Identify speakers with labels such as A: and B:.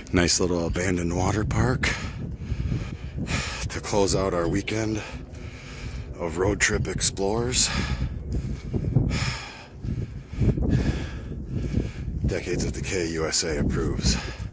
A: Nice little abandoned water park to close out our weekend of road trip explorers. Decades of Decay USA approves.